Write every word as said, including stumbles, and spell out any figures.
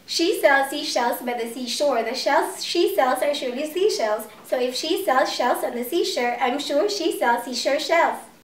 She sells seashells by the seashore. The shells she sells are surely seashells. So if she sells shells on the seashore, I'm sure she sells seashore shells.